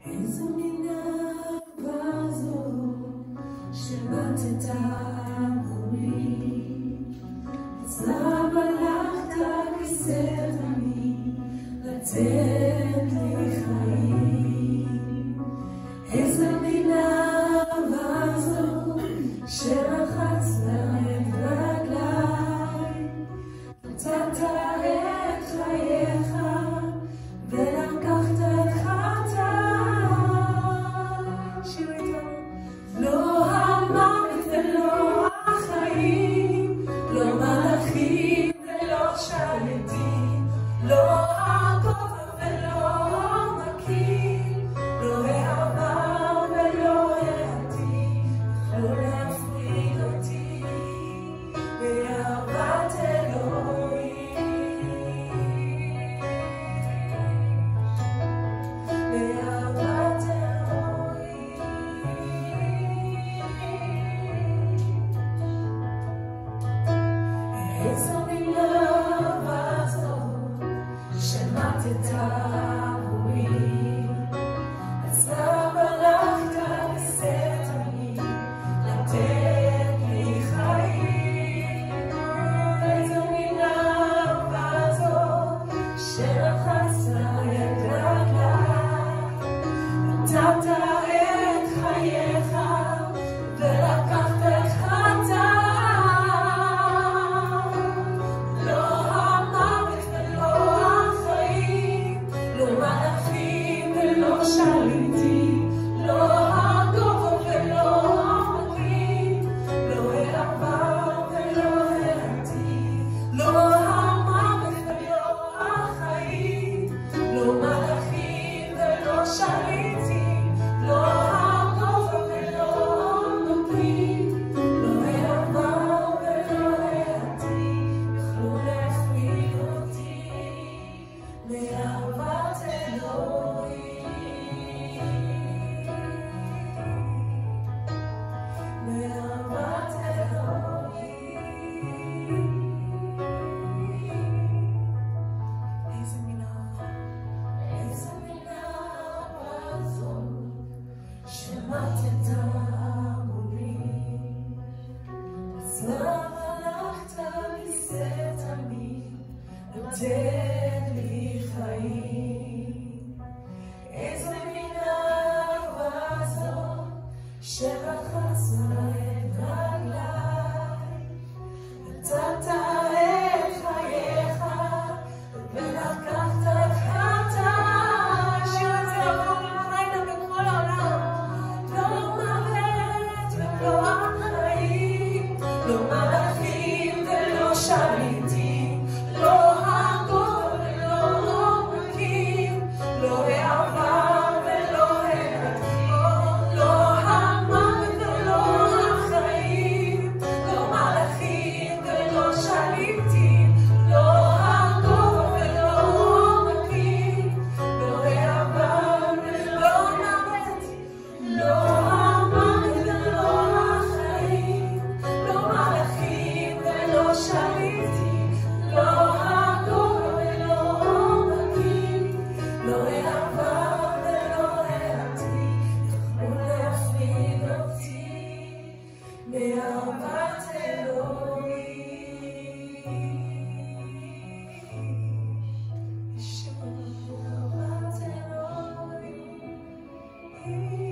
איזו מין אהבה זו שמטת עבורי, אצלה מלכת כסת אני לתת לי חיים. איזו מין אהבה זו שרחצת את רגליי, נתת את חייך ולקחת את חטאי. שיר איתנו. לא המוות ולא החיים, לא מלאכים ולא שליטים, לא הכובע ולא עומקים, לא העבר ולא העתיד יכלו להפריד אותי מאהבת אלוהים. מאהבת אלוהים. איזו מין אהבה זו שמטת עבורי, אצלה מלכת כסת אני לתת לי חיים. איזו מין אהבה זו שרחצת את רגליי, נתת את חייך ולקחת את חטאי. לא המוות ולא החיים, לא מלאכים ולא שליטים, לא הגובה ולא עומקים, לא העבר ולא העתיד, לא המוות ולא החיים, לא מלאכים ולא שליטים, לא הגובה ולא עומקים, לא העבר ולא העתיד יכלו להפריד אותי מאהבת אלוהים. מאהבת אלוהים. איזה מין אהבה, איזה מין אהבה זו שמטת עבורי, אצלה מלכת כסת אני לתת לי חיים. איזו מין אהבה זו שרחצת את רגליי, נתת את חייך ולקחת את חטאי. שיר את זה הלילה בכל העולם. לא מוות ולא החיים, לא מלאכים ולא שליטים, לא הגובה ולא עומקים, לא העבר ולא העתיד, לא המוות ולא החיים, לא מלאכים ולא שליטים, לא הגובה ולא עומקים, לא העבר ולא העתיד, לא המוות ולא החיים, לא מלאכים ולא שליטים, לא הגובה ולא עומקים, לא העבר ולא העתיד יכלו להפריד אותי מאהבת אלוהים. מאהבת אלוהים.